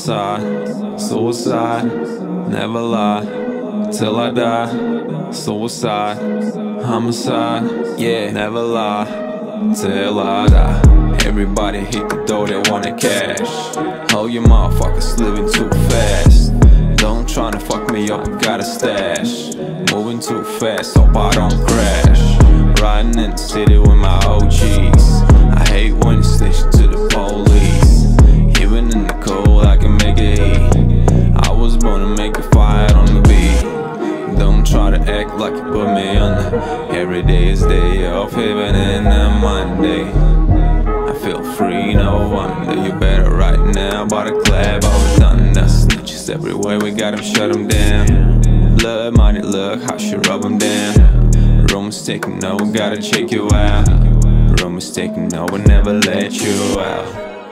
Homicide, suicide, never lie till I die. Suicide, homicide, yeah, never lie till I die. Everybody hit the door, they wanna cash. Oh, you motherfuckers living too fast. Don't tryna fuck me up, I got a stash. Moving too fast, hope I don't crash. Riding in the city with my OGs. I hate when you snitch to the police. Even in the cold, I can make it heat. I was born to make a fire on the beat. Don't try to act like you put me under. Every day is day off, even in a Monday. I feel free, no wonder. You better right now, by the clap, I done that. Snitches everywhere, we gotta shut them down. Blood, money, look how she rub them down. Rumors taking no, gotta check you out. Rumors taking no, will never let you out.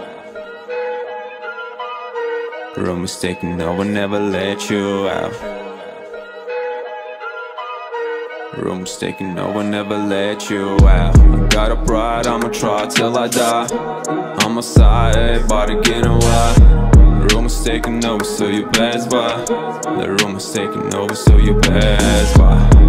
Rumors taking no, will never let you out. Rumors taking no, will never let you out. I got a pride, I'ma try till I die. Homicide, everybody getting wild. Rumors taking over, so you pass by. The rumors taking over, so you pass by.